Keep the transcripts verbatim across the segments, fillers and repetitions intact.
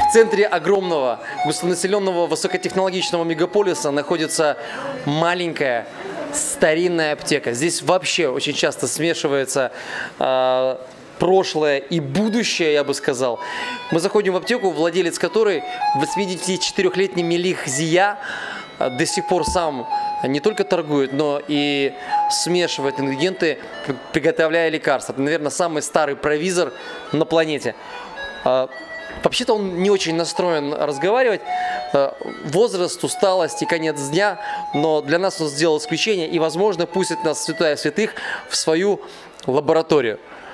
В центре огромного густонаселенного высокотехнологичного мегаполиса находится маленькая старинная аптека. Здесь вообще очень часто смешивается э, прошлое и будущее, я бы сказал. Мы заходим в аптеку, владелец которой, восьмидесятичетырёхлетний Мелих Зия, до сих пор сам не только торгует, но и смешивает ингредиенты, приготовляя лекарства. Это, наверное, самый старый провизор на планете. Вообще-то он не очень настроен разговаривать. Возраст, усталость и конец дня, но для нас он сделал исключение и, возможно, пустит нас, святая святых, в свою лабораторию.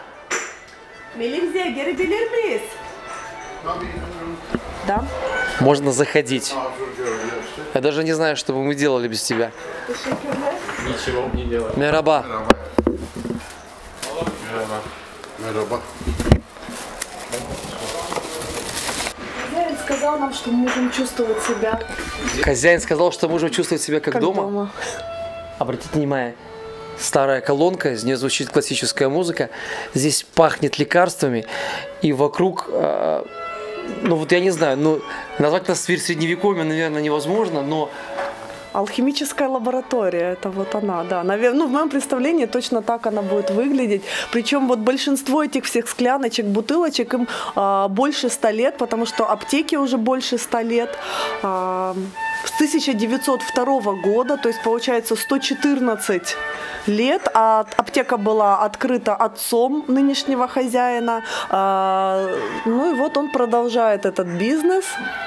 Да. Можно заходить. Я даже не знаю, что бы мы делали без тебя. Ничего не делаем. Мераба. Мераба. Хозяин сказал нам, что мы можем чувствовать себя. Хозяин сказал, что мы можем чувствовать себя как, как дома. дома. Обратите внимание, старая колонка, из нее звучит классическая музыка. Здесь пахнет лекарствами, и вокруг, э, ну вот я не знаю, ну назвать нас средневековьем, наверное, невозможно, но Алхимическая лаборатория, это вот она, да. Наверное, ну, в моем представлении точно так она будет выглядеть. Причем вот большинство этих всех скляночек, бутылочек, им а, больше ста лет, потому что аптеки уже больше ста лет. А, с тысяча девятьсот второго года, то есть получается сто четырнадцать лет, а аптека была открыта отцом нынешнего хозяина. А, ну и вот он продолжает этот бизнес.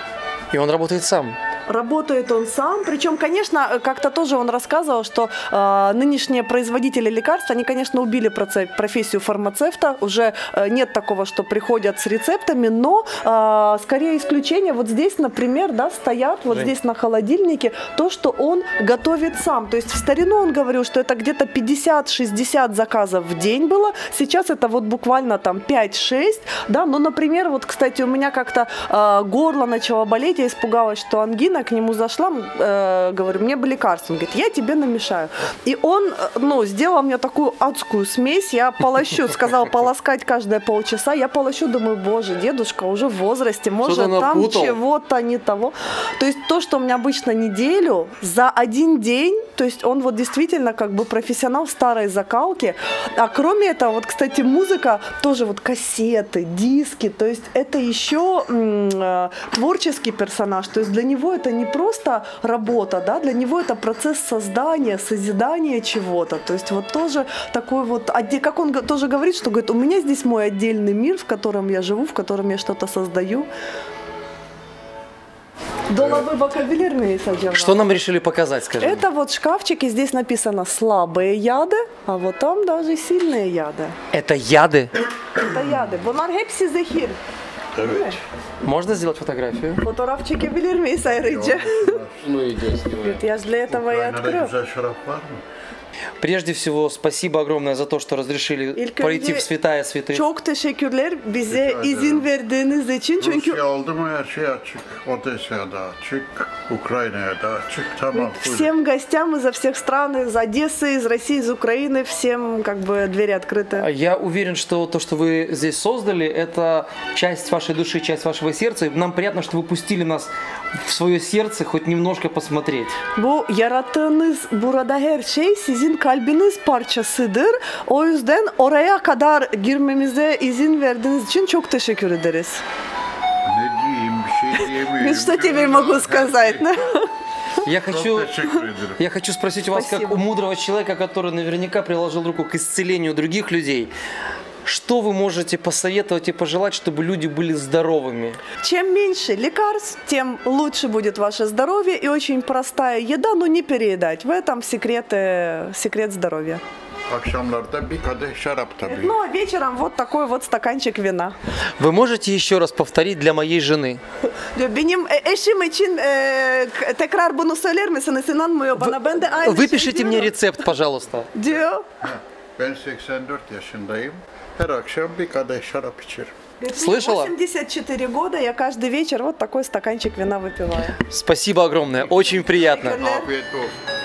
И он работает сам. Работает он сам, причем, конечно, как-то тоже он рассказывал, что э, нынешние производители лекарств, они, конечно, убили профессию фармацевта, уже э, нет такого, что приходят с рецептами, но э, скорее исключение, вот здесь, например, да, стоят, вот Жень. здесь на холодильнике, то, что он готовит сам, то есть в старину он говорил, что это где-то пятьдесят-шестьдесят заказов в день было, сейчас это вот буквально там пять-шесть, да, но, например, вот, кстати, у меня как-то э, горло начало болеть, я испугалась, что ангина, к нему зашла, э, говорю, мне бы лекарство. Он говорит, я тебе намешаю. И он, ну, сделал мне такую адскую смесь, я полощу, сказал полоскать каждые полчаса, я полощу, думаю, боже, дедушка уже в возрасте, может там чего-то не того. То есть то, что у меня обычно неделю, за один день, то есть он вот действительно как бы профессионал старой закалки. А кроме этого, вот, кстати, музыка, тоже вот кассеты, диски, то есть это еще м- творческий персонаж, то есть для него это не просто работа, да, для него это процесс создания, созидания чего-то. То есть вот тоже такой вот, как он тоже говорит, что говорит, у меня здесь мой отдельный мир, в котором я живу, в котором я что-то создаю. Что нам решили показать, скажи? Это вот шкафчики, здесь написано слабые яды, а вот там даже сильные яды. Это яды? Это яды. Bunlar hepsi zehir. Evet. Можно сделать фотографию? Fotoğraf çekebilir miyiz ayrıca? Ну иди, снимай. Я же для этого и открыл. Прежде всего, спасибо огромное за то, что разрешили İlk пройти в önce святая святых. Çok teşekkürler bize izin verdiğiniz için. Çünkü Rusya oldu mu her şey açık. Odessa'ya da açık, Ukrayna'ya da açık. Tamam. всем гостям изо всех стран, из Одессы, из России, из Украины, всем как бы двери открыты. Я уверен, что то, что вы здесь создали, это часть вашей души, часть вашего сердца. И нам приятно, что вы пустили нас в свое сердце хоть немножко посмотреть. Bu yarattığınız burada her şey sizin kalbiniz parçasıdır. O yüzden oraya kadar girmemize izin verdiğiniz için çok teşekkür ederiz. Ne diyeyim, bir şey diyemiyorum. Что тебе могу сказать? Я хочу, я хочу спросить у вас, Спасибо. как у мудрого человека, который наверняка приложил руку к исцелению других людей, что вы можете посоветовать и пожелать, чтобы люди были здоровыми? Чем меньше лекарств, тем лучше будет ваше здоровье и очень простая еда, но не переедать. В этом секрет, секрет здоровья. Akşamlarda bir kadeh şarap tabii. Ну, а вечером вот такой вот стаканчик вина. Вы можете еще раз повторить для моей жены? Benim eşim için e, tekrar bunu söyler misiniz? İnanmıyor bana. Ben de aynı Выпишите şey мне diyorum. рецепт, пожалуйста. Diyor. Ben seksen dört yaşındayım. Her akşam bir kadeh şarap içerim. Слышала? восемьдесят четыре года, я каждый вечер вот такой стаканчик вина выпиваю. Спасибо огромное, очень приятно. Afiyet olsun.